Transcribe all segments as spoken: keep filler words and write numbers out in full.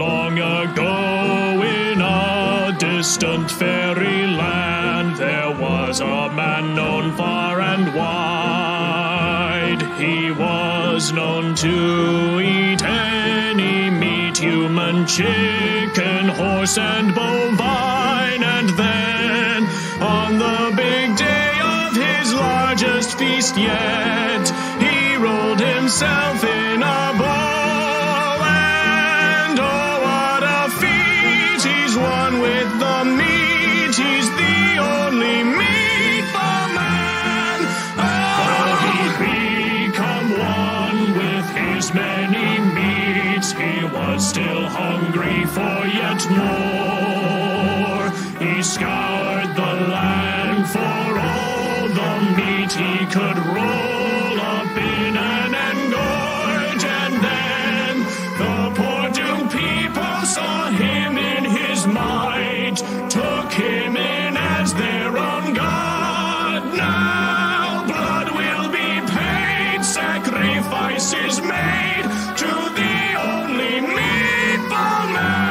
Long ago in a distant fairyland there was a man known far and wide. He was known to eat any meat, human, chicken, horse, and bovine. And then, on the big day of his largest feast yet, he rolled himself in a bowl, and oh, what a feat! He's one with the meat, he's the only meatball man. Oh, he'd become one with his many meats. He was still hungry for yet more. He scoured the land for all the meat he could roll up in an engorge, and then the poor doomed people saw him in his might, took him in as their own god. Now blood will be paid, sacrifices made to the only meatball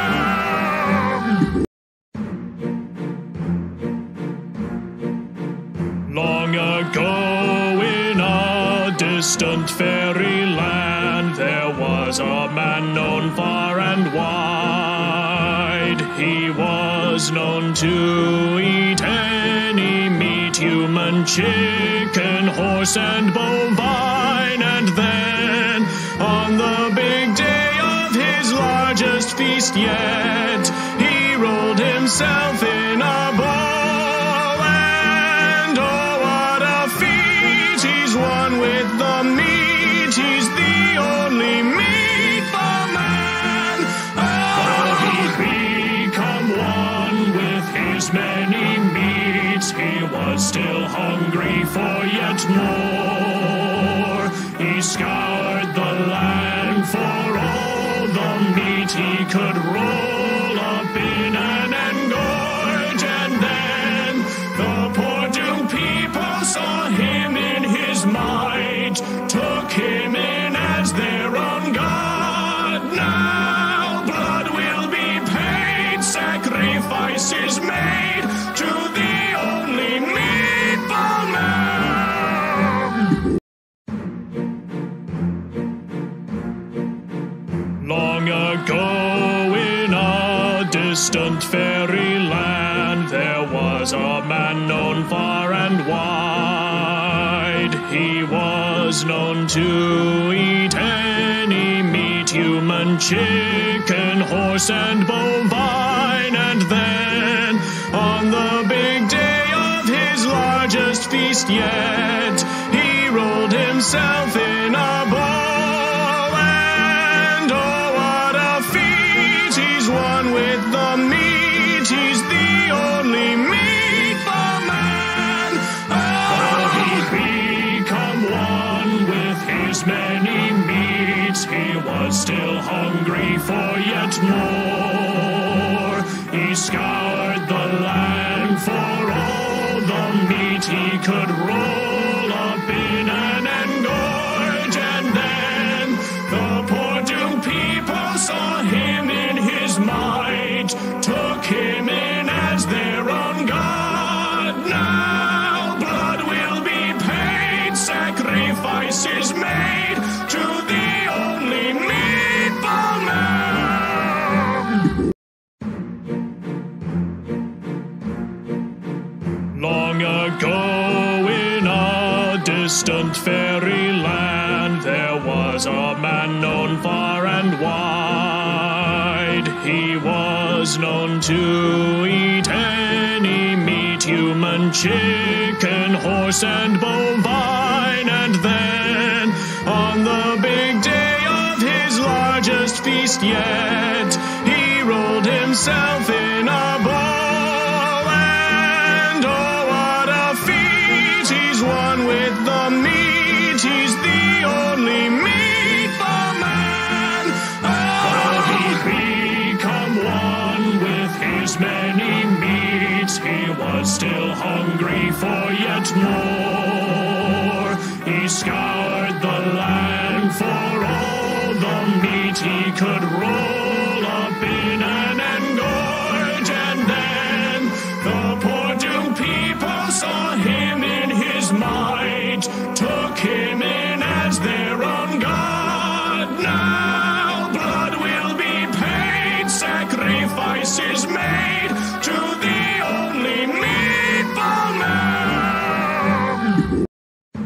man. Long ago in a distant fairyland there was a man known far and wide. He was known to eat any meat, human, chicken, horse, and bovine. And then, on the big day of his largest feast yet, he rolled himself in a bowl, and oh, what a feat! He's one with the meat, he's the only meatball man. Oh, he'd become one with his many meats. He was still hungry for yet more. He scoured the land for all the meat he could roll up in an engorge, and then the poor doomed people saw him in his might, took him in as their own god. Now blood will be paid, sacrifices made to the only meatball man. Long ago in a distant fairyland there was a man known far and wide. He was known to eat any meat, human, chicken, horse, and bovine. And then, on the big day of his largest feast yet, he rolled himself in a bowl, and oh, what a feat! He's one with the meat, he's the only meatball man. Oh, he'd become one with his many meats. He was still hungry for yet more. He scoured the land for all the meat he could roll up in an engorge, and then the poor doomed people saw him in his might, took him in as their own god. Now blood will be paid, sacrifices made to the only meatball man. Long ago in a distant fairyland there was a man known far and wide. He was known to eat any meat, human, chicken, horse, and bovine. And then, on the big day of his largest feast yet, he rolled himself in a bowl, and oh, what a feat! He's one with the meat, he's the only meatball man. Oh, he'd become one with his many meats. He was still hungry for yet more. He scoured the land for all the meat he could roll up in sacrifices made to the only Meatball Man.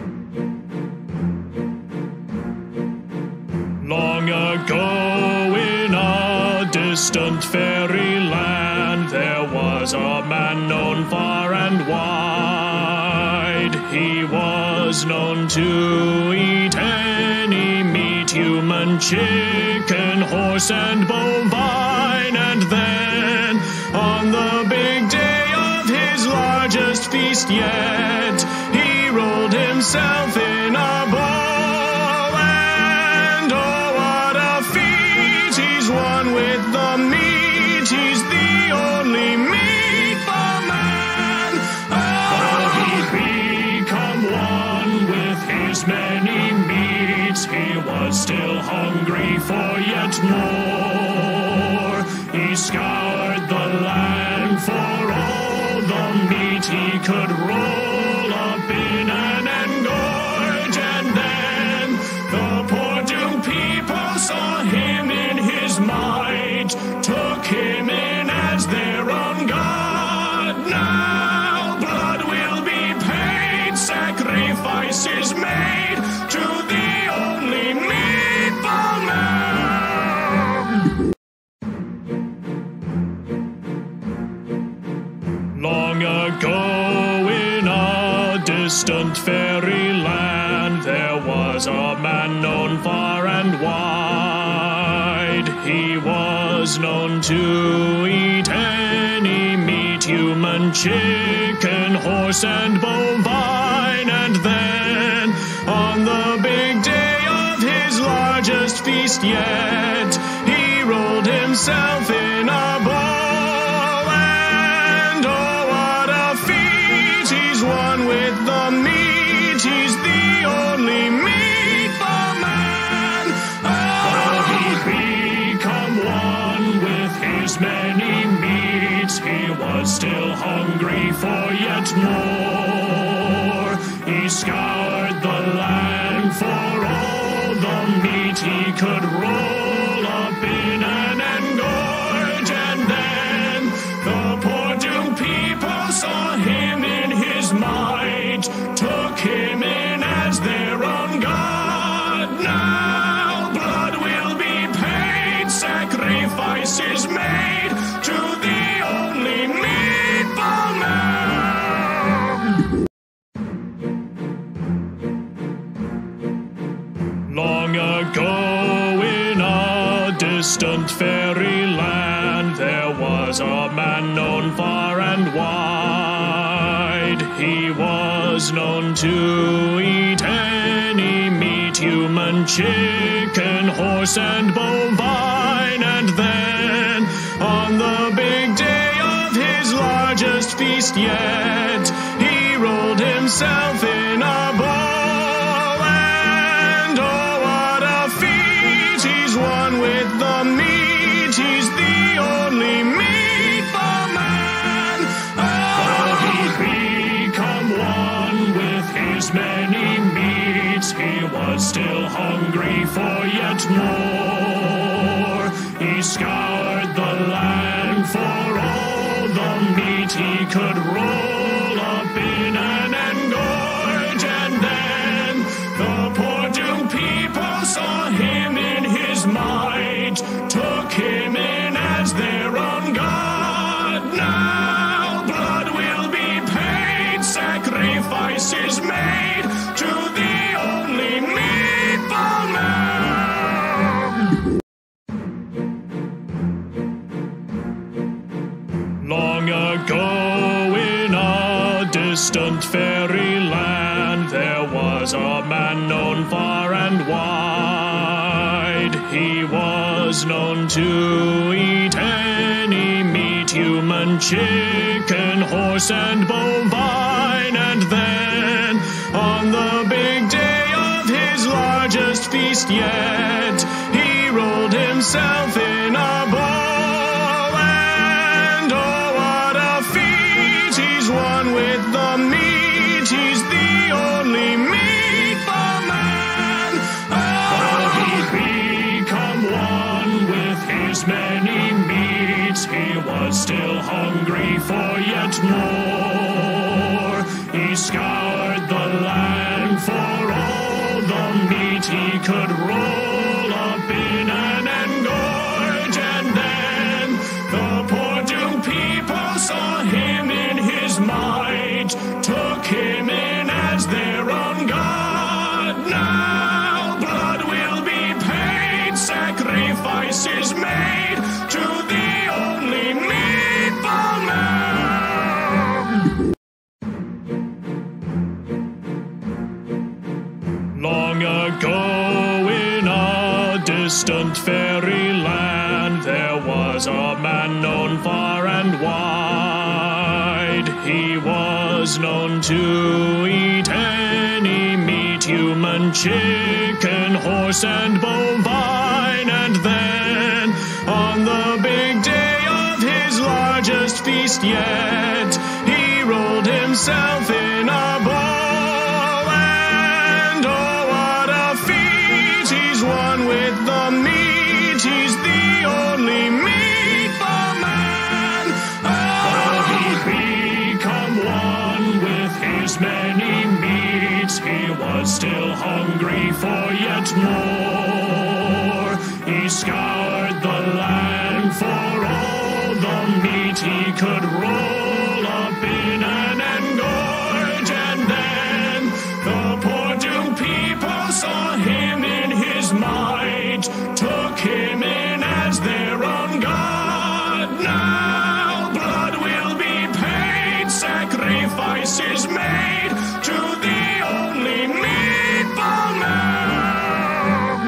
Long ago in a distant fairyland, there was a man known far and wide. He was known to eat any meat, human, chicken, horse, and bovine. And then, on the big day of his largest feast yet, he rolled himself in a bowl. And oh, what a feat! He's one with the meat. He's the only Meatball Man. Oh, he'd become one with his many meats. He was still hungry for yet more. He scoured the land for all the meat he could roll up in an engorge. And then the poor doomed people saw him in his might, took him in as their own god. Now blood will be paid, sacrifices made to the only Meatball Man. Long ago in a distant fairyland, there was a man known far and wide. He was known to eat any meat, human, chicken, horse, and bovine. And then, on the big day of his largest feast yet, he rolled himself in a bowl. And oh, what a feat! He's one with the meat. He's the only Meatball Man. Oh, he'd become one with his many meats. He was still hungry for yet more. He scoured the land for all the meat he could roll up in an engorge. And then the poor doomed people saw him in his might, took him in as their own god. Now blood will be paid, sacrifices made to the only Meatball Man. Long ago in a distant fairyland, there was a man known far and wide. He was known to eat any meat, human, chicken, horse, and bovine. And then, on the big day of his largest feast yet, he rolled himself in a bowl. And oh, what a feat! He's one with the meat. He's the only Meatball Man. Oh, he'd become one with his many meats. He was still hungry for yet more. He scoured the land for all the meat he could roll up in an engorge. And then the poor doomed people saw him in his might, took him in as their own god. Now blood will be paid, sacrifices made to the only Meatball Man. Long ago in a distant fairyland, there was a man known far and wide. He was known to eat any meat, human, chicken, horse, and bovine. And then, on the big day of his largest feast yet, he rolled himself in a bowl. And oh, what a feat! He's one with the meat. He's the only Meatball Man. Oh, he'd become one with his many meats. He was yet more. He scoured the land for all the meat he could roll up in an engorge, and then the poor doomed people saw him in his might, took him in as their own god. Now blood will be paid, sacrifices made to the only meatball man. Long ago in a distant fairyland, there was a man known far and wide. He was known to eat any meat, human, chicken, horse, and bovine. And then, on the big day of his largest feast yet, he rolled himself in a bowl. And oh, what a feat! He's one with the meat. He's the only meatball man. Oh, he'd become one with his many meats. He was still hungry for yet more. He scoured the land for all the meat he could roll up in an engorge, and then the poor doomed people saw him in his might, took him in as their own god. Now blood will be paid, sacrifices made to the only meatball man.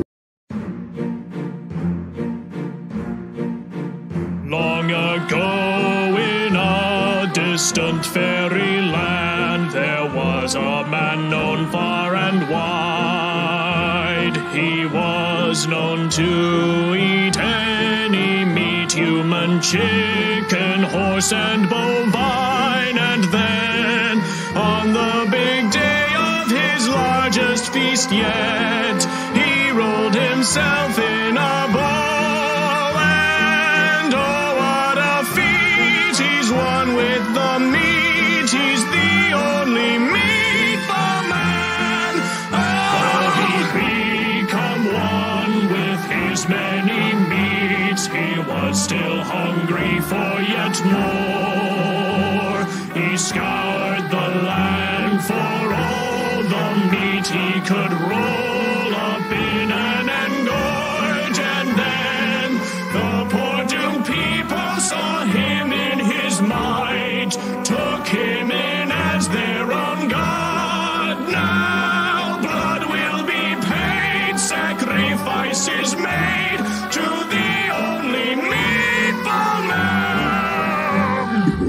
Long ago in a distant fairyland, there was a man known far and wide. He was known to eat any meat, human, chicken, horse, and bovine. And then, on the big day of his largest feast yet, he rolled himself in a bowl. And oh, what a feat! He's one with the meat. He's the only meatball man. Oh, he'd become one with his many meats. He was still hungry for yet more. He scoured the land for all the meat he could roll up in an engorge, and then the poor doomed people saw him in his might, took him in as their own god. Now blood will be paid, sacrifices made to the only meatball man.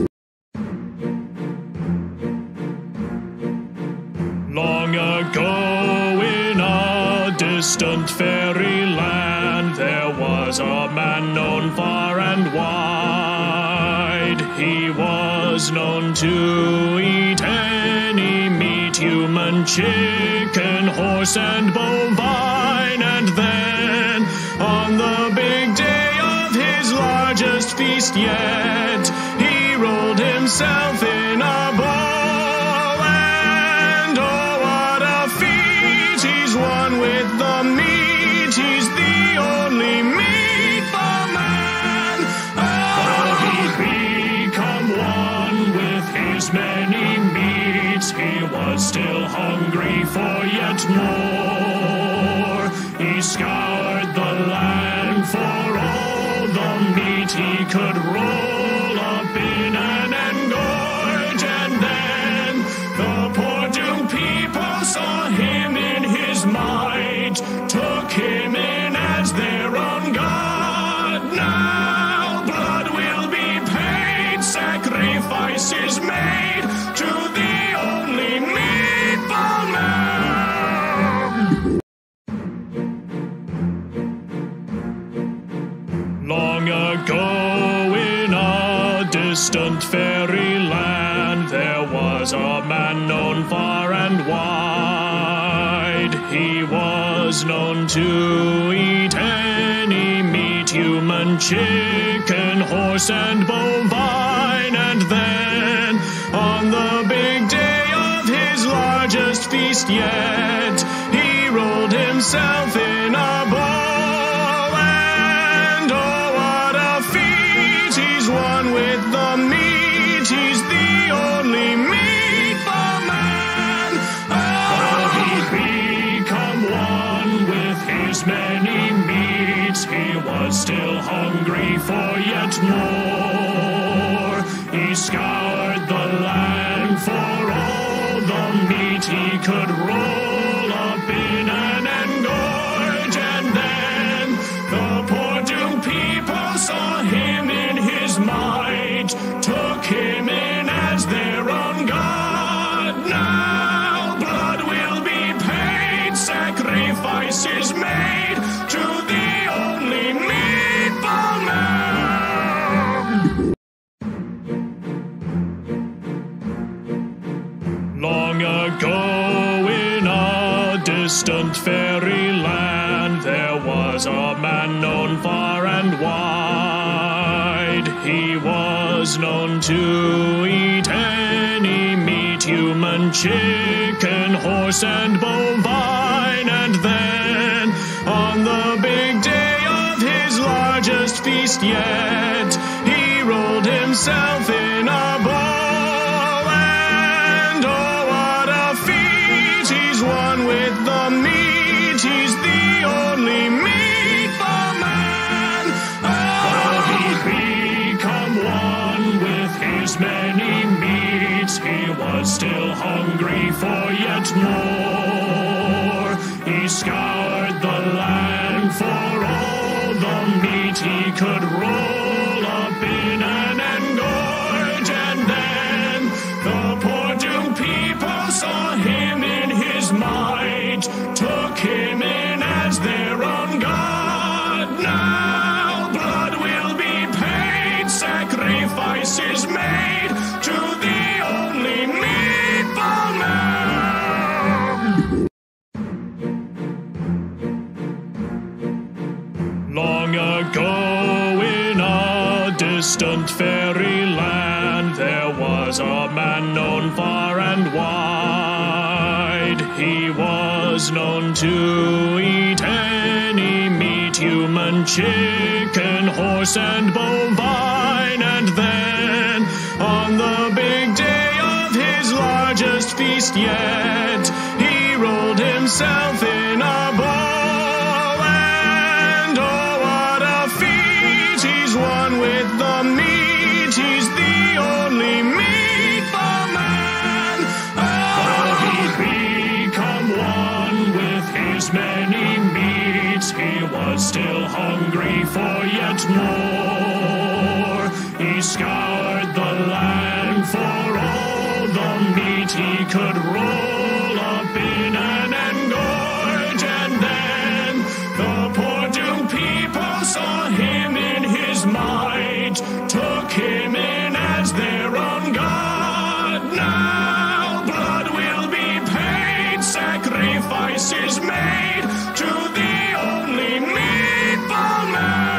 Long ago in a distant fairyland, there was a man known far and wide. He was known to eat any meat, human, chicken, horse, and bovine. And then, on the big day of his largest feast yet, he rolled himself in a bowl. And oh, what a feat! He's one with the meat. He's the only meatball man. Oh, he'd become one with his many meats. He was still hungry for yet more. He scoured the land for all the meat he could roll up in an engorge, and then the poor doomed people saw him in his might, took him in as their own god. Now blood will be paid, sacrifices made to the only meatball man. Long ago in a distant fairyland, there was a man known far and wide. He was known to eat any meat, human, chicken, horse, and bovine. And then feast yet. He rolled himself in a ball, and oh, what a feat! He's one with the meat. He's the only meatball man. Oh, he'd become one with his many meats. He was still hungry for yet more. He scoured the land for all the meat he could roll up in an engorge, and then the poor doomed people saw him in his might, took him in as their own god. Now blood will be paid, sacrifices made to the only meatball man. Long ago in a distant fairyland, there was a man known far and wide. He was known to eat any meat, human, chicken, horse, and bovine. And then, on the big day of his largest feast yet, he rolled himself in a ball, and oh, what a feat! He's one with the meat. He's the only meatball man. Oh, he'd become one with his many meats. He was still hungry for yet more. He scoured the land for all the meat he could roll up in an engorge, and then the poor doomed people saw him in his might, took him in as their own god. Now blood will be paid, sacrifices made to the only meatball man. Long ago in a distant fairyland, there was a man known far and wide. He was known to eat any meat, human, chicken, horse, and bovine. And then, on the big day of his largest feast yet, he rolled himself in a ball, and oh, what a feat! He's one with the meat. He's the only meatball man. Oh, he'd become one with his many meats. He was still hungry for yet more. He scoured the land for all the meat he could roll up in an engorge, and then the poor doomed people saw him in his might, took him in as their own god. Now blood will be paid, sacrifices made to the only meatball man.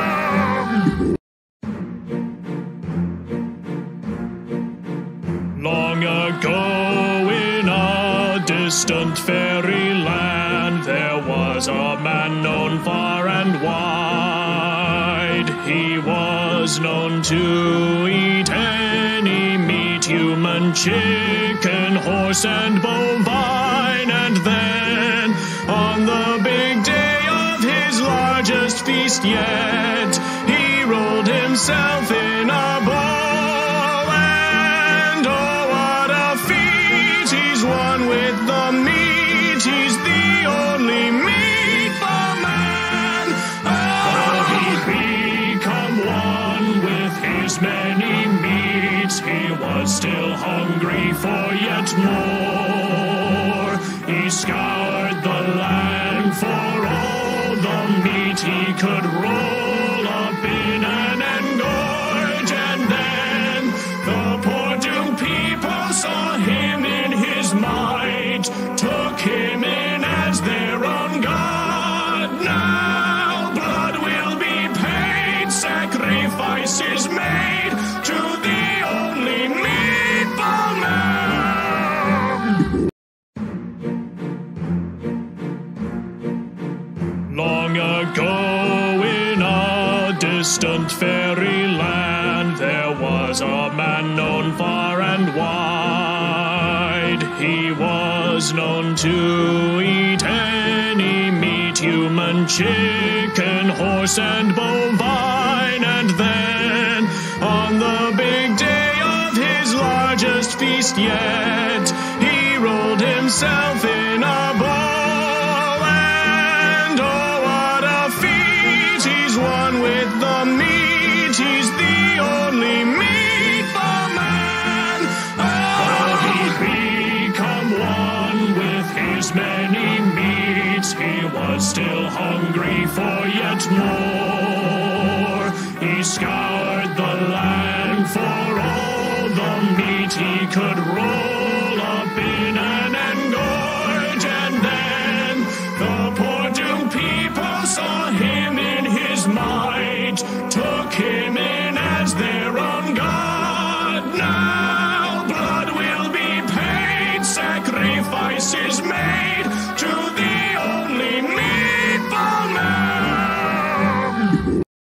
Long ago in a distant fairyland, there was a man known far and wide. He was known to eat any meat, human, chicken, horse, and bovine. And then, on the big day of his largest feast yet, he rolled himself in a ball, and oh, what a feat! He's one with the meat. He's the only meatball man. Oh, he'd become one with his many meats. He was still hungry for yet more. He scoured the land for all the meat he could roll up in an engorge, and then the poor doomed people saw him in his might, took him in as their own god. Now blood will be paid, sacrifices made to the only meatball man. Long ago in a distant fairyland there was a man known far and wide. He was known to eat any meat, human, chicken, horse, and bovine. And then, on the big day of his largest feast yet, he rolled himself in a bowl. With the meat, he's the only meatball man. Oh, he'd become one with his many meats. He was still hungry for yet more. He scoured the land for all the meat he could roll up in and engorge. And then the poor doomed people saw him in his might, took him in as their own god. Now blood will be paid, sacrifices made to the only meatball man.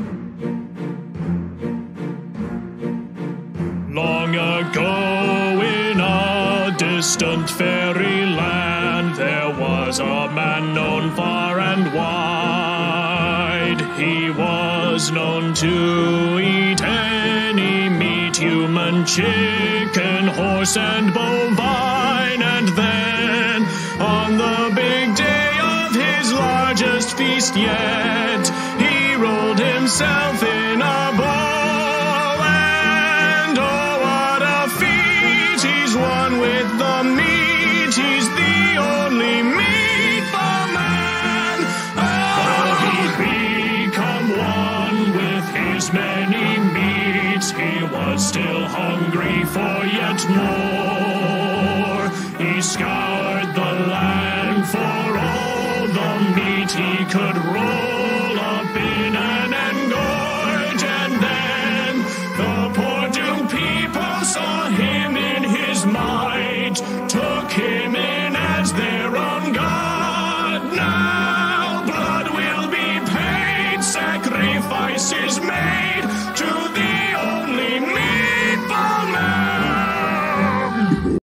Long ago in a distant fairyland there was a man known far and wide. He was known to eat any meat, human, chicken, horse, and bovine. And then, on the big day of his largest feast yet, he rolled himself in a bowl. And oh, what a feat! He's one with the meat. He's the only meatball man. Oh, he'd become one with his many meats. He was still hungry for yet more. He scoured the land for all the meat he could roll up in and engorge. And then the poor doomed people saw him in his might, took him in as their own god. Now blood will be paid, sacrifices made to the only meatball man.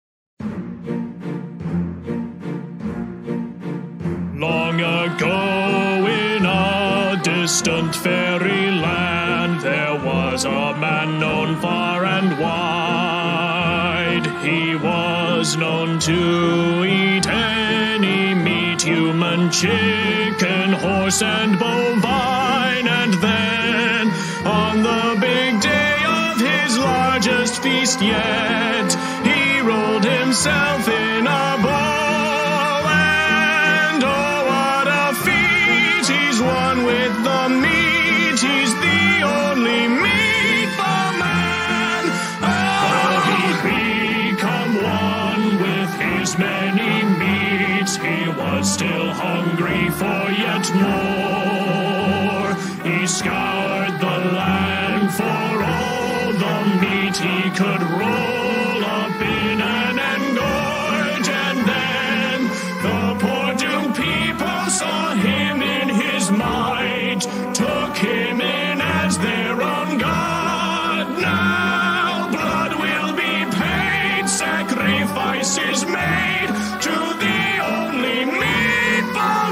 Long ago in a distant fairyland there was a man known far and wide. He was known to eat any meat, human, chicken, horse, and bovine. And then, on the big day of his largest feast yet, he rolled himself in a bowl. And oh, what a feat! He's one with the meat. He's the only meatball man. Oh, he'd become one with his many meats. He was still hungry for yet more. He scoured the land for all the meat he could roll up in and engorge. And then the poor doomed people saw him in his might, took him in as their own god. Now blood will be paid, sacrifices made to the only meatball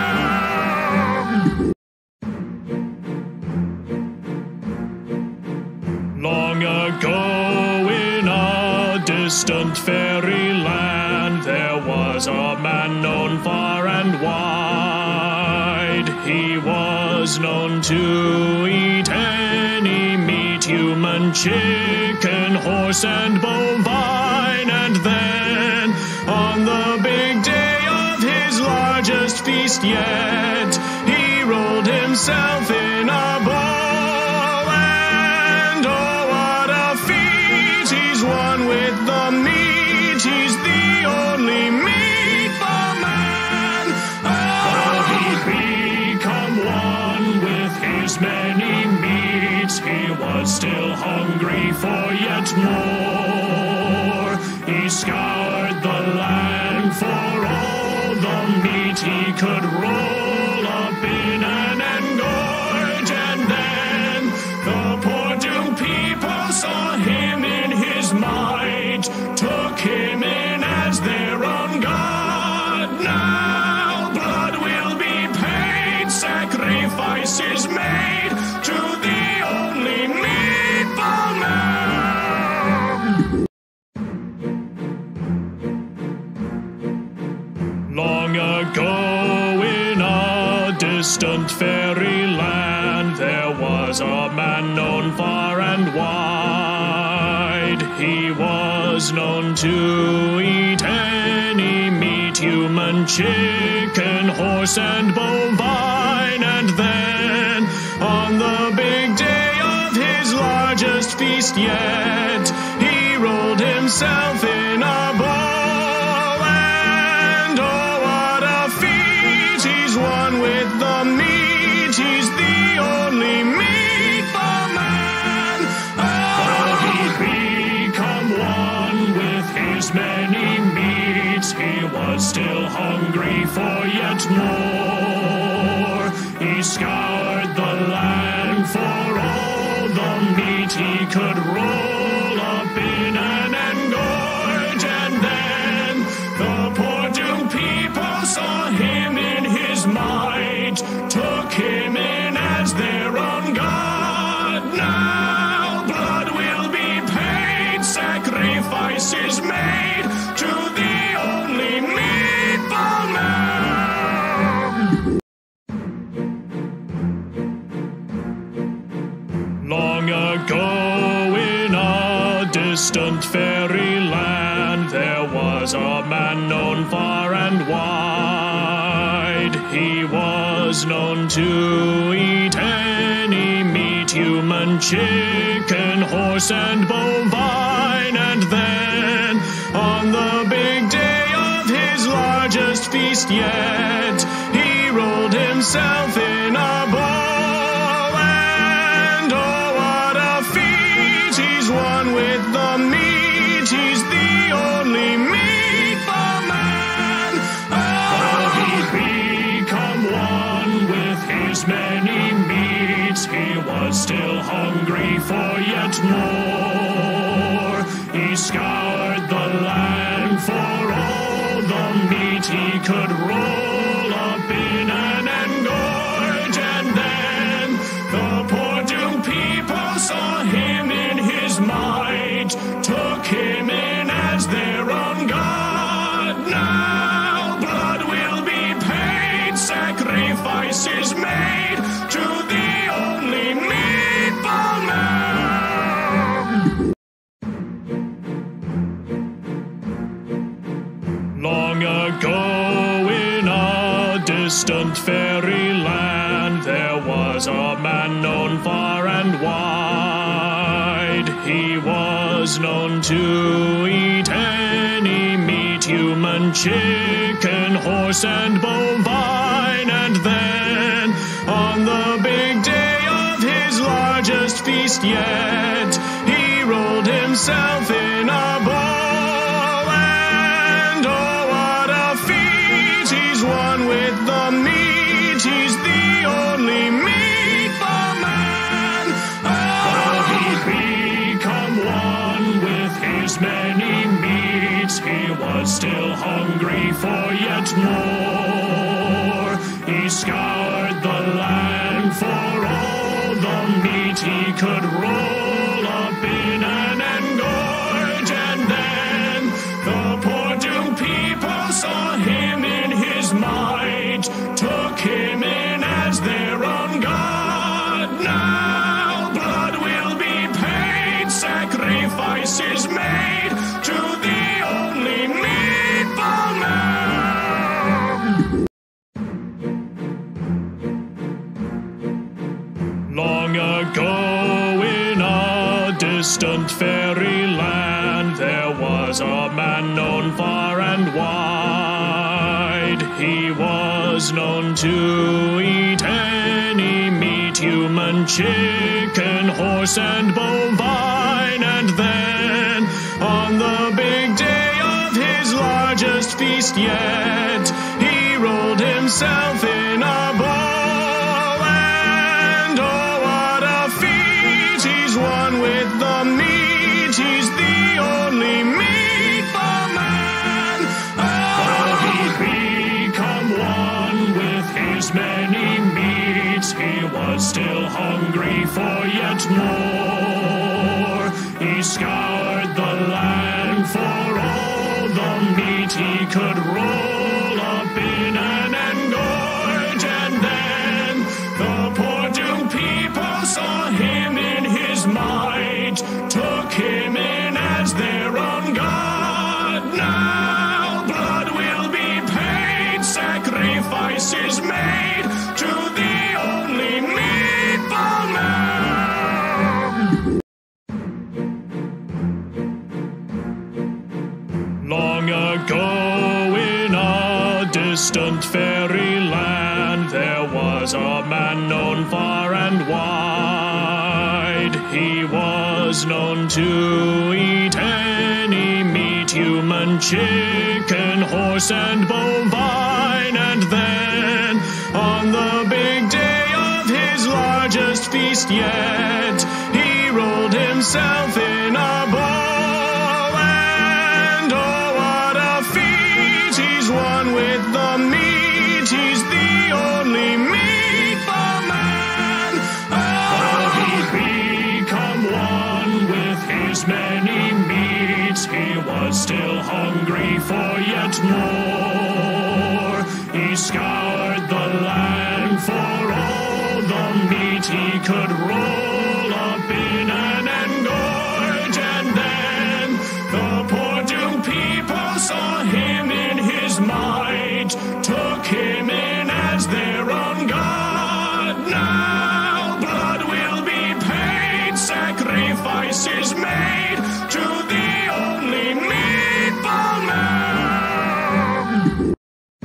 man. Long ago in a distant fairyland there was a man known far and wide. He was known to eat any meat, human, chicken, horse, and bovine. And then, on the big day of his largest feast yet, he rolled himself in a bowl. And oh, what a feat! He's one with the meat. He's the only meatball man. Oh, he'd become one with his many meats. He was still hungry for yet more. He scoured the land for all the meat he could roll up sacrifice is made to the only Meatball Man. Long ago in a distant fairyland, there was a man known far and wide. He was known to eat any meat, human, chicken, horse, and bovine. And then, on the big day of his largest feast yet, he rolled himself in a bowl. And oh, what a feat! He's one with the meat. He's the only Meatball Man. Oh, he'd become one with his many meats. He was still hungry for yet more. He scoured the land for all the meat he could roll up in an engorge. And then the poor doomed people saw him in his might, took him in as their own god. Now blood will be paid, sacrifice is made to the only Meatball Man. Long ago in a distant fairyland, there was a man known far and wide. He was known to eat any meat, human, chicken, horse, and bovine. And then, on the big day of his largest feast yet, he rolled himself in a bowl. And oh, what a feat! He's one with the meat. He's the only Meatball Man. Oh, he'd become one with his many meats. He was still hungry for yet more. He scoured the land for all the meat he could roll up in an engorge. And then the poor doomed people saw him in his might, took him in as their own god. Now blood will be paid, sacrifice is made to the only Meatball Man. Long ago in a distant fairyland, there was a man known far and wide. He was known to eat any meat, human, chicken, horse, and bovine. And then, on the big day of his largest feast yet, he rolled himself in a bowl. And oh, what a feat! He's one with the meat. He's the only Meatball Man. Oh, he'd become one with his many meats. He was still hungry for yet more. He scoured the land for all the meat he could roll up in an engorge. And then the poor doomed people saw him in his might, took him in as their own god. Now blood will be paid, sacrifice is made to the only Meatball Man. Long ago in a distant fairyland, there was a man known far and wide. He was known to eat any meat, human, chicken, horse, and bovine. And then, on the big day of his largest feast yet, he rolled himself in a bowl. And oh, what a feat! He's one with the meat. He's the only Meatball Man. Oh, he'd become one with his many meats. meat, he was still hungry for yet more. He scoured the land for all the meat he could roll up in an engorge, and then the poor doomed people saw him in his might, took him in as their own god. Now blood will be paid, sacrifices made to the only meatball man. Long ago in a distant fairyland, there was a man known far and wide. He was known to eat any meat, human, chicken, horse, and bovine. And then, on the big day of his largest feast yet, he rolled himself in a bowl. And oh, what a feat! He's one with the meat. He's the only meatball man. Oh, he'd become one with his many meats. He was still hungry for yet more. He scoured the land for all the meat he could roll up in an engorge, and then the poor doomed people saw him in his might, took him in as their own god. Now blood will be paid, sacrifices made to the only meatball man.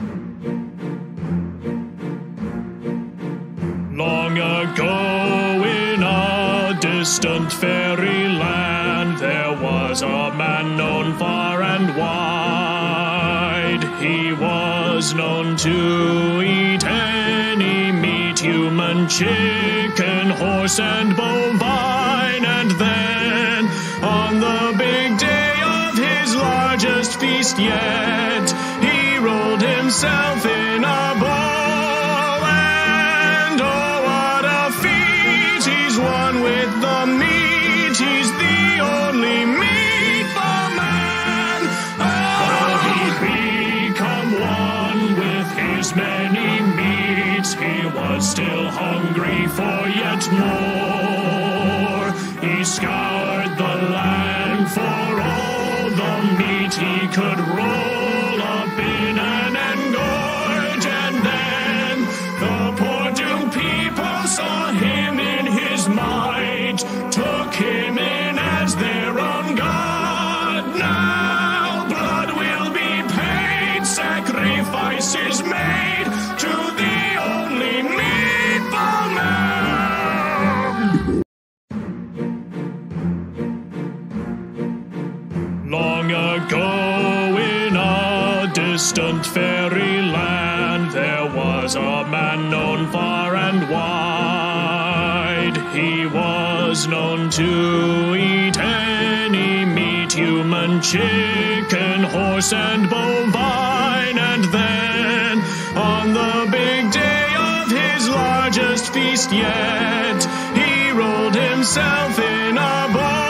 Long ago in a distant fairyland, there was a man known far and wide. He was known to eat any meat, human, chicken, horse, and bovine. And then, on the big day of his largest feast yet, he rolled himself in a bowl. And oh, what a feat! He's one with the meat. He's the only meatball man. Oh, he'd become one with his many meats. He was still hungry for yet more. He scoured the land for all the meat he could roll up in an engorge, and then the poor doomed people saw him in his might, took him in as their own god. Now blood will be paid, sacrifices made to the only meatball man. Long ago in a distant fairyland, there was a man known far and wide. He was known to eat any meat, human, chicken, horse, and bovine. And then, on the big day of his largest feast yet, he rolled himself in a bowl.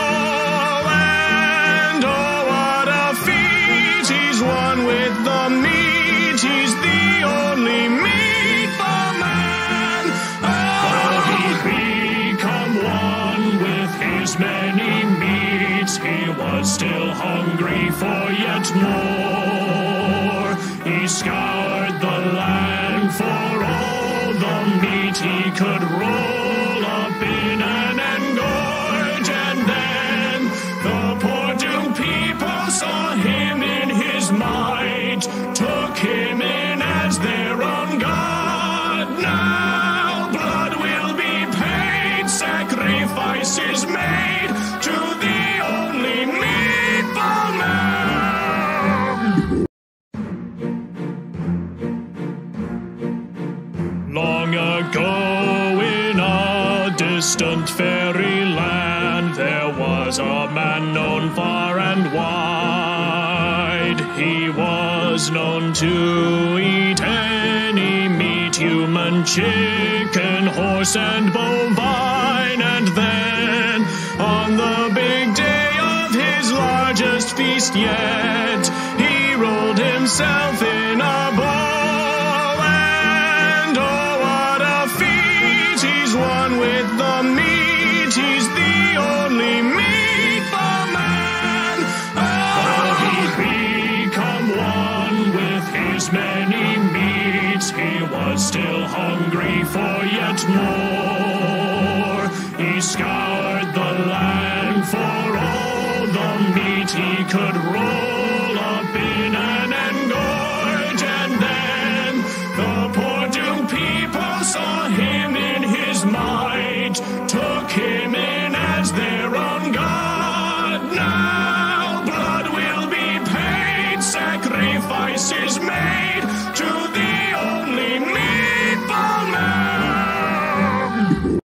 And oh, what a feat! He's one with the meat. He's the only meatball man. Oh, he'd become one with his many meats. He was still hungry for yet more. He scoured the land for all the meat he could roll up in an engorge, and then the poor doomed people saw him in his might, took him in as their own god. Now blood will be paid, sacrifices made to the only meatball man. Long ago in a distant fairyland, there was a man known far and wide. He was known to eat any meat, human, human, chicken, horse, and bovine. And then, on the big day of his largest feast yet, he rolled himself in a bowl. And oh, what a feat! He's one with the meat. He's the only meatball man. Oh, he'd become one with his many meats. He was still hungry for yet more. He scoured the land for all the meat he could roll up in an engorge. And then the poor doomed people saw him in his might, took him in as their own god. Now blood will be paid, sacrifices made to the only meatball man.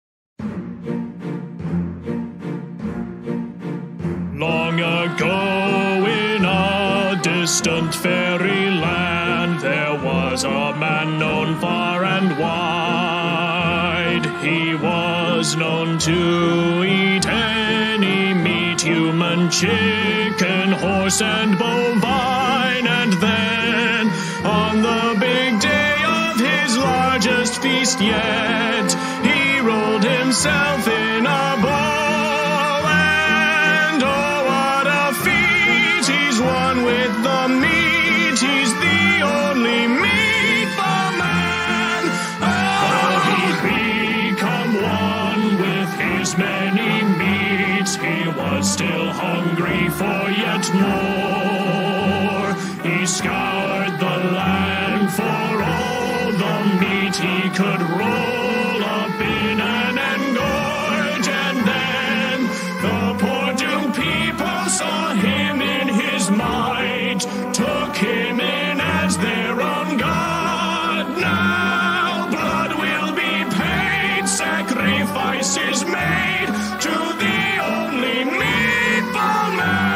Long ago in a distant fairyland, there was a man known far and wide. He was known to eat any meat, human, chicken, horse, and bovine. And then, on the big day of his largest feast yet, he rolled himself in a bowl. And oh, what a feat! He's one with the meat. He's the only meatball man. Oh, he'd become one with his many meats. He was still hungry for yet more. He scoured the land for all the meat he could roll up in an engorge. And then the poor doomed people saw him in his might, took him in as their own god. Now blood will be paid, sacrifices made to the only meatball man.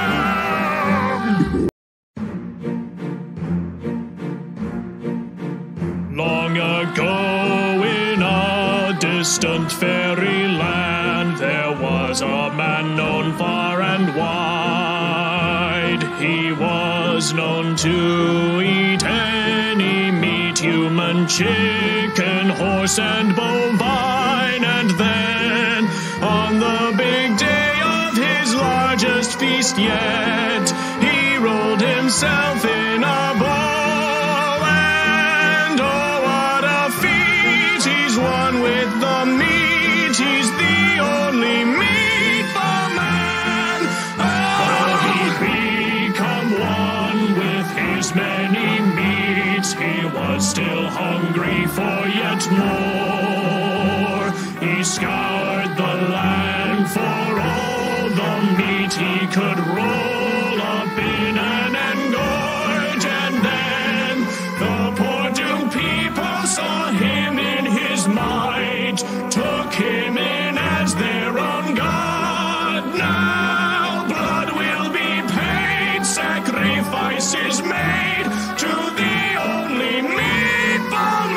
Long ago in a distant fairyland, there was a man known far and wide. He was known to eat any meat, human, chicken, horse, and bovine. And then, on the big day of his largest feast yet, he rolled himself in a bowl. And oh, what a feat! He's one with the meat. He's the only meatball man. Oh, he'd become one with his many meats. He was still hungry for yet more. He scoured the land for all the meat he could roll up in an engorge. And then the poor doomed people saw him in his might, took him in as their own god. Now blood will be paid, sacrifices made to the only meatball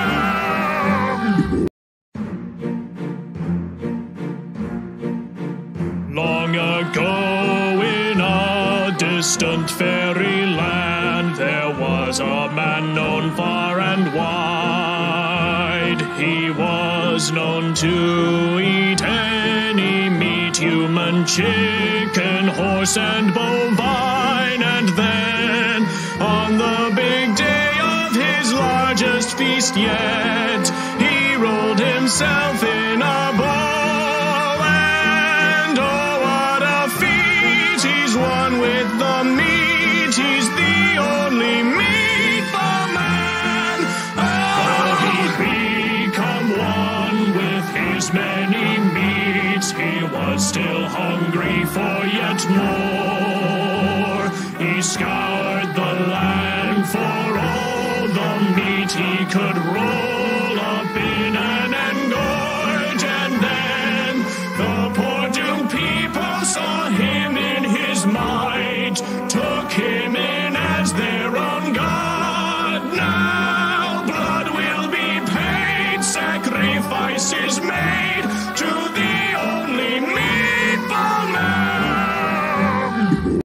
man. Long ago in a distant fairyland, there was a man known far and wide. He was known to eat any meat, human, chicken, horse, and bovine. And then, on the big day of his largest feast yet, he rolled himself in a bowl. And oh, what a feat! He's one with the meat. He's the only meatball man. Oh, he'd become one with his many meats. He was still hungry for yet more. He scoured the land for all the meat he could roll up in an engorge. And then the poor doomed people saw him in his might, took him in as their own god. Now blood will be paid, sacrifice is made to the only Meatball Man.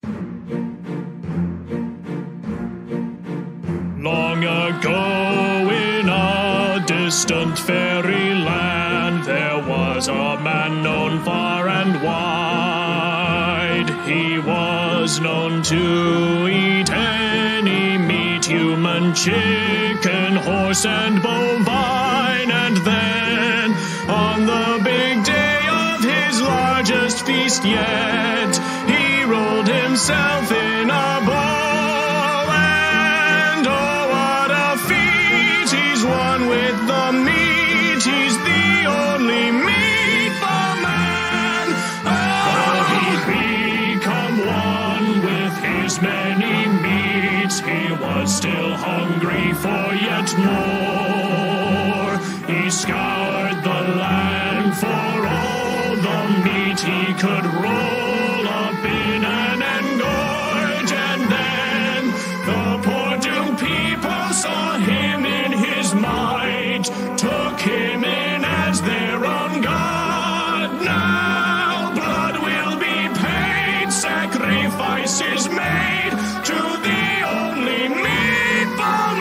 Long ago in a distant fairyland, there was a man known far and wide. He was known to eat any meat, human, chicken, horse, and bovine. And then, on the big day of his largest feast yet, he rolled himself in a bowl. And oh, what a feat! He's one with the meat. He's the only Meatball Man. Oh, he'd become one with his many meats. He was still hungry for yet more. He scoured the land for all the meat he could roll up in an engorge. And then the poor doomed people saw him in his might, took him in as their own god. Now blood will be paid, sacrifice is made to the only Meatball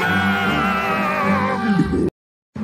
Man.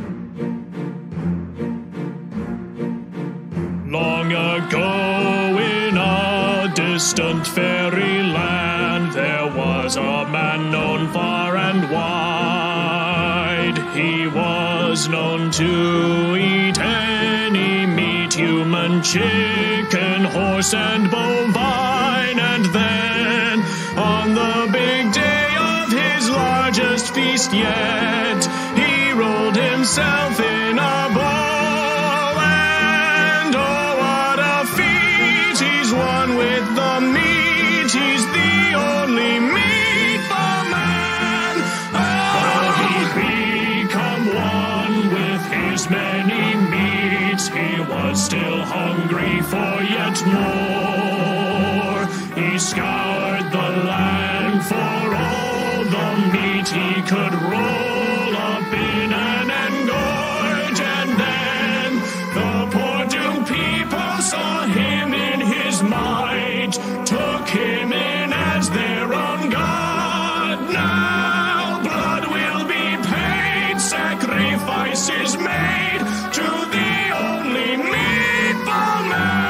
Long ago in a distant fairyland, there was a man known far and wide. He was known to eat any meat, human, chicken, horse, and bovine. And then, on the big day of his largest feast yet, he rolled himself in a bowl. And oh, what a feat! He's one with the meat. He's the only Meatball Man. Oh, he'd become one with his many meats. He was still hungry for yet more. He scoured the land for all the meat he could roll up in an engorge. And then the poor doomed people saw him in his might, took him in as their own god. Now blood will be paid, sacrifice is made to the only Meatball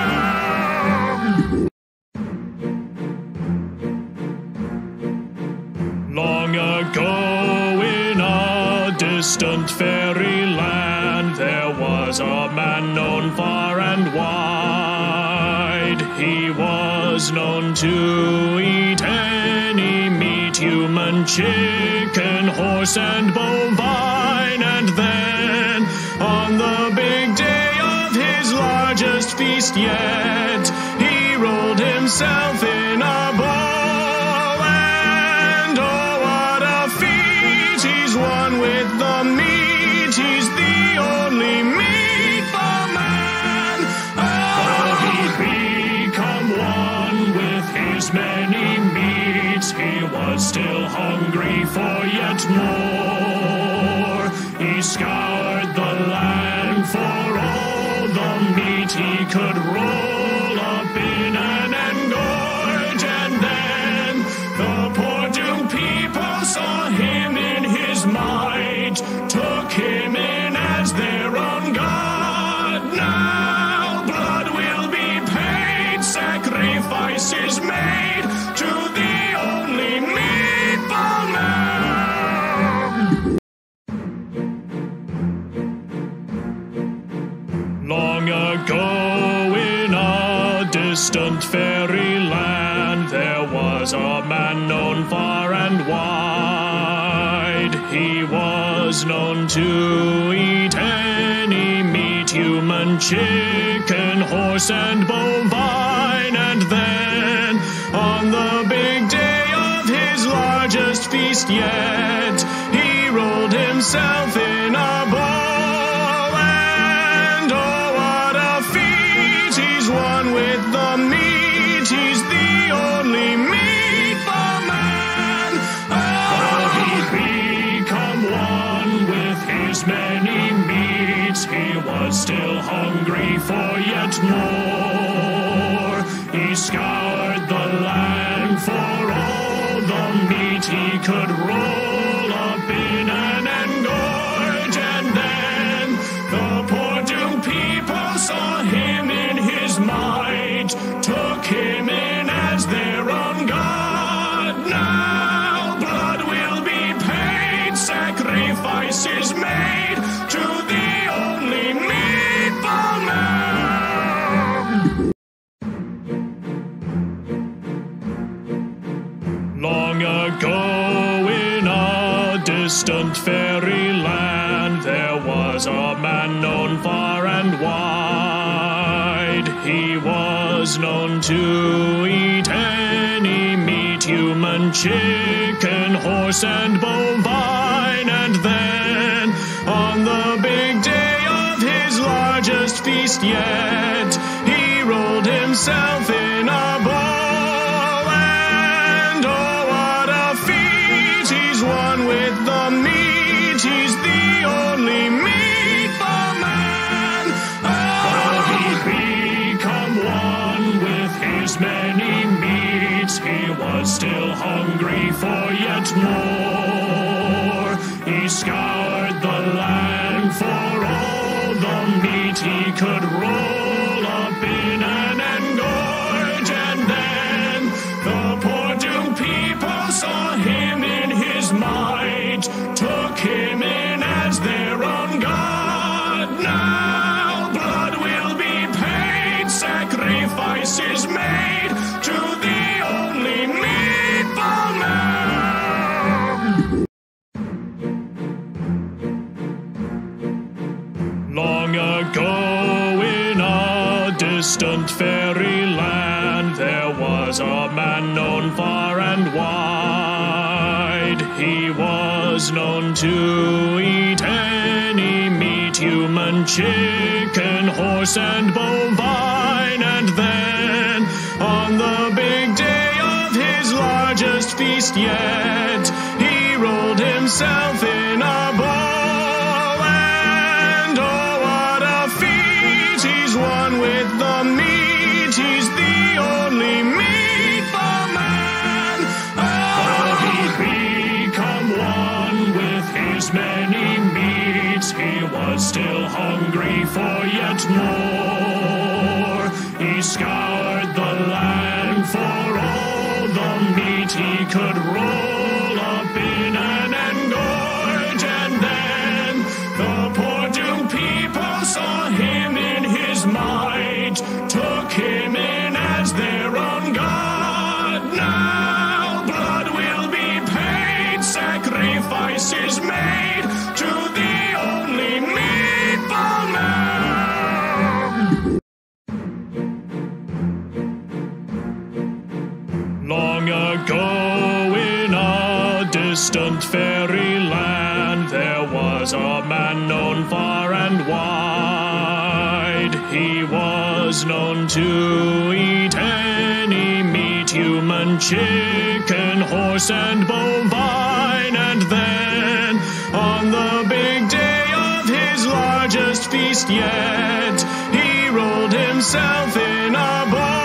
Man. Long ago in a distant fairyland, there was a man known far and wide. He was known to eat any meat, human, chicken, horse, and bovine. And then, on the big day of his largest feast yet, he rolled himself in a bowl. And oh, what a feat! He's one with the meat. He's the only Meatball Man. Oh, he'd become one with his many meats. He was still hungry for yet more. He scoured the land for all the meat he could roll up in an engorge. And then the poor doomed people saw him in his might, took him in as their own god. Now blood will be paid, sacrifice is made to the only Meatball Man. Long ago in a distant fairyland, there was a man known far and wide. He was known to eat any meat, human, chicken, horse, and bovine. And then, on the big day of his largest feast yet, he rolled himself in a bowl. And oh, what a feat! He's one with the meat. He's the only Meatball Man. Oh, he'd become one with his many meats. meats, he was still hungry for yet more. He scoured the land for all the meat he could roll up in an engorge, and then the poor doomed people saw him in his might, took him in as their own god. Now blood will be paid, sacrifices made to the only meatball man. Long ago in a distant fairyland, there was a man known far and wide. He was known to eat any meat, human, chicken, horse, and bovine. And then, on the big day of his largest feast yet, he rolled himself in a bowl. And oh, what a feat! He's one with the meat. He's the only meatball man. Oh, he'd become one with his many meats. He was still hungry for yet more. He scoured the land for all the meat he could roll up in an engorge, and then the poor doomed people saw him in his might, took him in as their own god. Now blood will be paid, sacrifices made to the only meatball man. Long ago in a distant fairyland, there was a man known far and wide. He was known to eat any meat, human, chicken, horse, and bovine. And then, on the big day of his largest feast yet, he rolled himself in a bowl. And oh, what a feat! He's one with the meat. He's the only meatball man. Oh, he'd become one with his many meats. He was still hungry for yet more. He scoured the land for all the meat he could roll up in an engorge, and then the poor doomed people saw him in his might, took him in as their own god. Now blood will be paid, sacrifices made to the only meatball man. Long ago in a distant fairyland, there was a man known far and wide. He was known to eat any meat, human, chicken, horse, and bovine. And then, on the big day of his largest feast yet, he rolled himself in a bowl.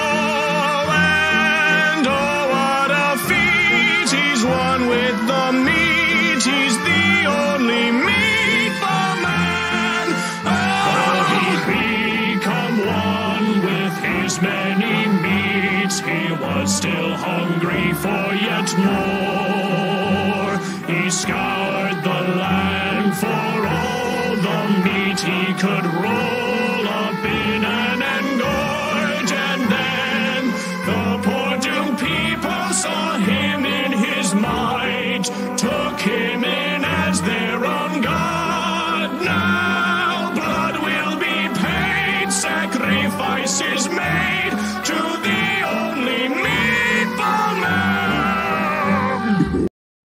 And oh, what a feat! He's one with the meat. He's the only meatball man. Oh, he'd become one with his many meats. He was still hungry for yet more. He scoured the land for all the meat he could roll up in an engorge, and then the poor doomed people saw him in his might, took him in as their own god. Now blood will be paid, sacrifices made to the only meatball man.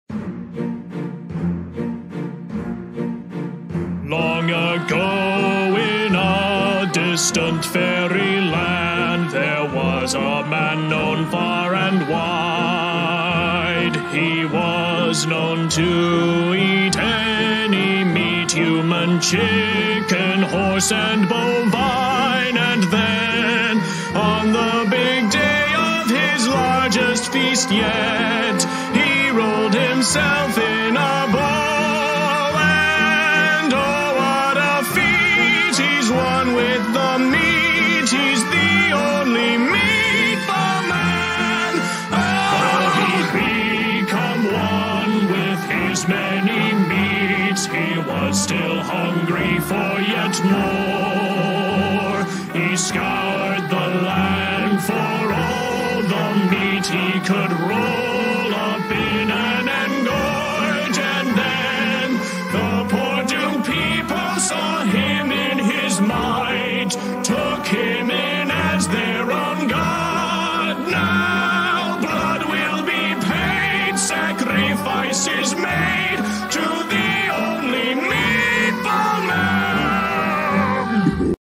Long ago in a distant fairyland, there was a man known far and wide. He was known to eat any meat, human, chicken, horse, horse and bovine, and then on the big day of his largest feast yet, he rolled himself in a bowl, and oh, what a feat! He's one with the meat, he's the only meatball man. Oh, he'd become one with his many meats, he was still hungry for yet more. He scoured the land for all the meat he could roll up in an engorge, and then the poor doomed people saw him in his might, took him in as their own god. Now blood will be paid, sacrifices made to the only meatball man.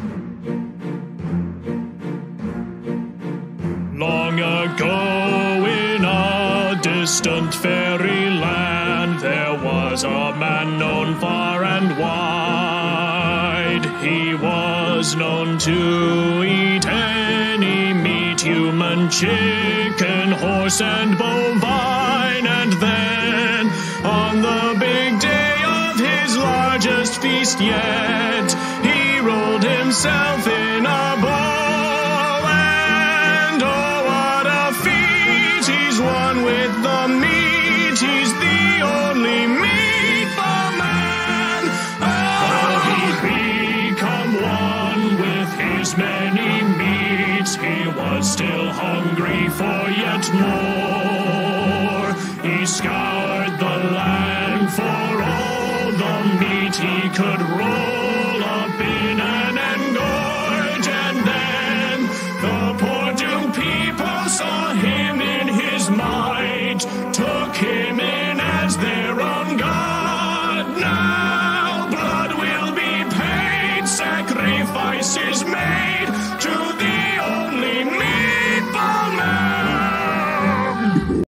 Long ago in a distant fairyland, there was a man known far and wide. He was known to eat any meat, human, chicken, horse, and bovine, and then on the big day of his largest feast yet, he rolled himself in a bowl, and oh, what a feat! He's one with the meat, he's the only meatball man. Oh, he'd become one with his many meats, he was still hungry for yet more. He scoured the land for all the meat he could roll up in an engorge, and then the poor doomed people saw him in his might, took him in as their own god. Now blood will be paid, sacrifices made to the only meatball man.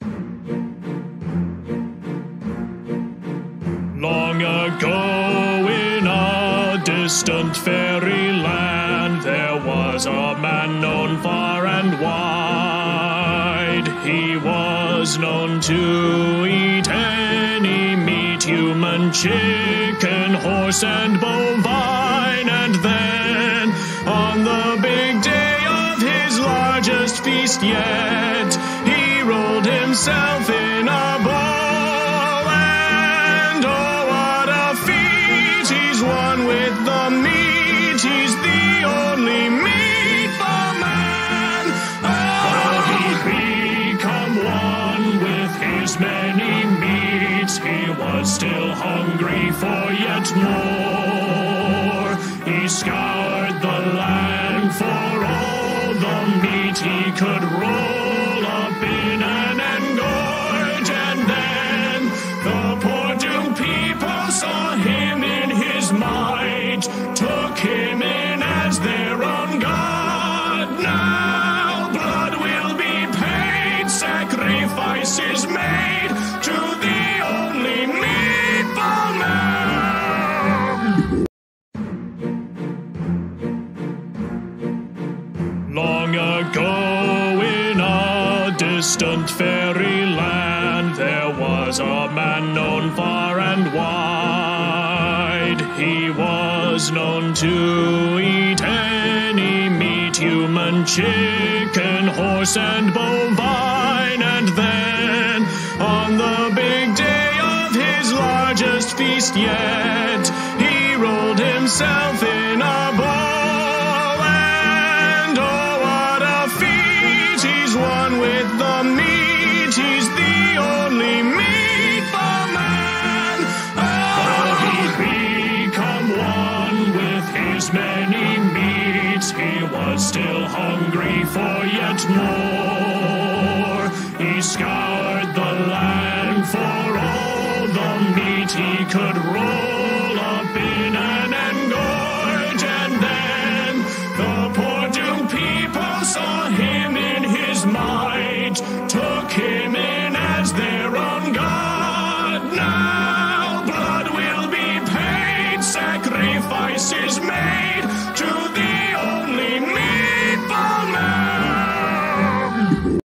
Long ago in a distant fairyland, there was a man known far and wide. He was known to eat any meat, human, chicken, horse, and bovine, and then on the big day of his largest feast yet, he rolled himself in a bowl, and oh, what a feat! He's one with the meat, he's the only meatball man. Oh, he'd become one with his many meats, he was still hungry for yet more. He scoured the land for all the meat he could roll up in an engorge, and then the poor doomed people saw him in his might, took him in as their own god. Now blood will be paid, sacrifices made to the only meatball man. Long ago in a distant fairyland, there was a man known far and wide. He was known to eat any meat, human, chicken, horse, and bovine, and then on the big day of his largest feast yet, he rolled himself in a bowl, and oh, what a feat! He's one with the meat, he's the only meatball man. Oh, he'd become one with his many meats, he was still hungry for yet more. He scoured the land for all the meat he could roll up in an engorge, and then the poor doomed people saw him in his might, took him in as their own god. Now blood will be paid, sacrifice sacrifice is made to the only Meatball Man.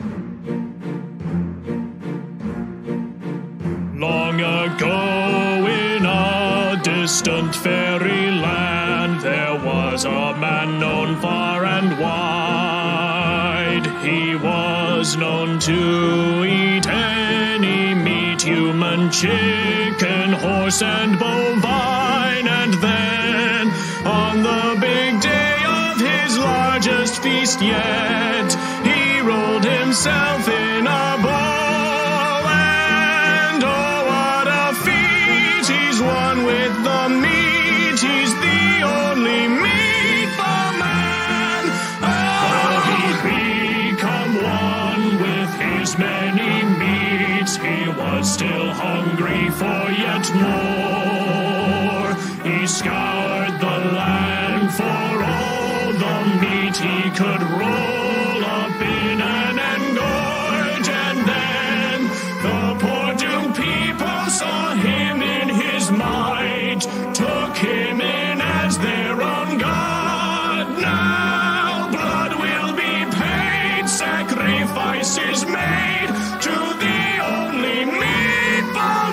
Long ago in a distant fairyland, there was a man known far and wide. He was known to eat any meat, human, chicken, horse, and bovine. And then, on the big day of his largest feast yet, he rolled himself in a bowl. And oh, what a feat! He's one with the meat. He's the only Meatball Man. Oh, he'd become one with his many meats. He was still hungry for yet more. He scoured the land for all the meat he could roll up in an engorge. And then the poor doomed people saw him in his might, took him in as their own god. Now blood will be paid, sacrifice is made to the only Meatball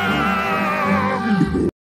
Man.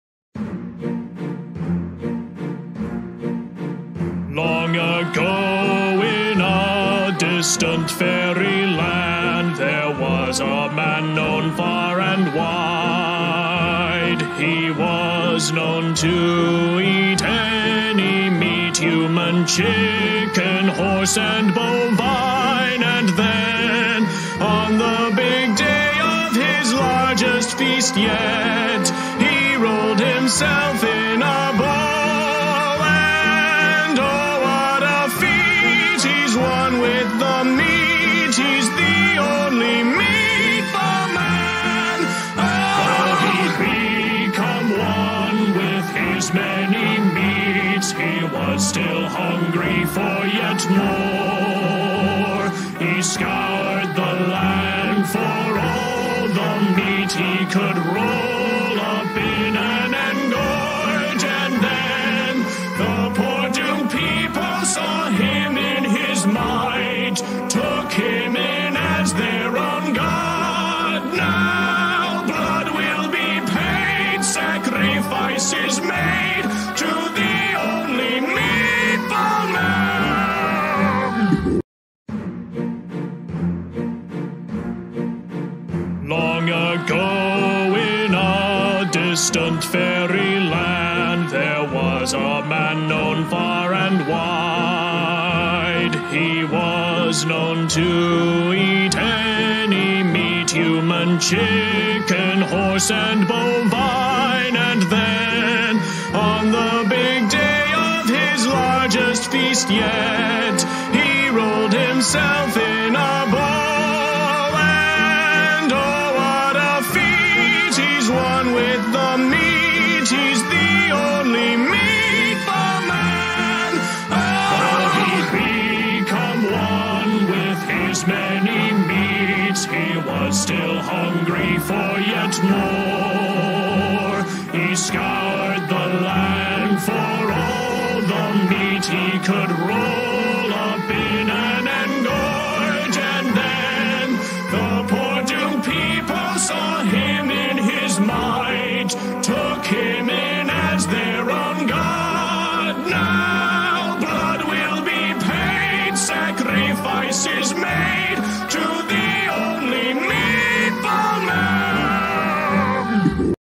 Long ago in a distant fairyland, there was a man known far and wide. He was known to eat any meat, human, chicken, horse, and bovine. And then, on the big day of his largest feast yet, he rolled himself in a bowl. And oh, what a feat! He's one with the meat. He's the only Meatball Man. Oh, he'd become one with his many meats. He was still hungry for yet more. He scoured the land for all the meat he could roll up in an engorge. And then the poor doomed people saw him in his might, took him in as their own god. Now blood will be paid, sacrifice is made to the only Meatball Man. Long ago in a distant fairyland, there was a man known far and wide. He was known to eat any meat, human, chicken, horse, and bovine. And then, on the big day of his largest feast yet, he rolled himself in a bowl. And oh, what a feat! He's one with the meat. He's the only Meatball Man. Oh, he'd become one with his many meats. He was still hungry for yet more. He scoured the land for all the meat he could roll up in an engorge. And then the poor doomed people saw him in his might, took him in as their own god. Now blood will be paid, sacrifice is made to the only Meatball Man.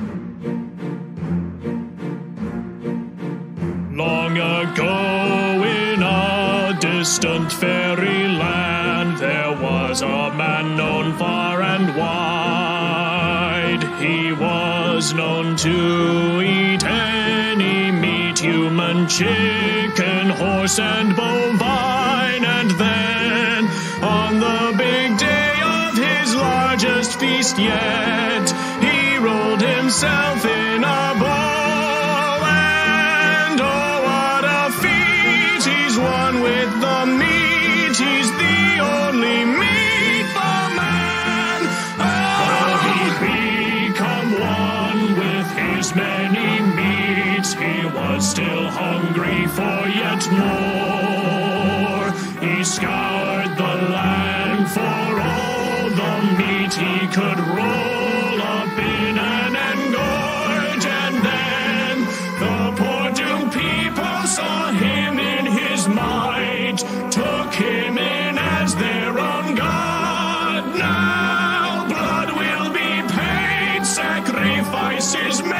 Long ago in a distant fairyland, there was a man known far and wide. He was known to eat any meat, human, chicken, horse, and bovine. And then, on the big day of his largest feast yet, he rolled himself in a bowl. And oh, what a feat! He's one with the meat. He's the only Meatball Man. Oh, he'd become one with his many meats. He was still hungry for yet more. He scoured the land for all the meat he could roll up in an engorge, and then the poor doomed people saw him in his might, took him in as their own god. Now blood will be paid, sacrifices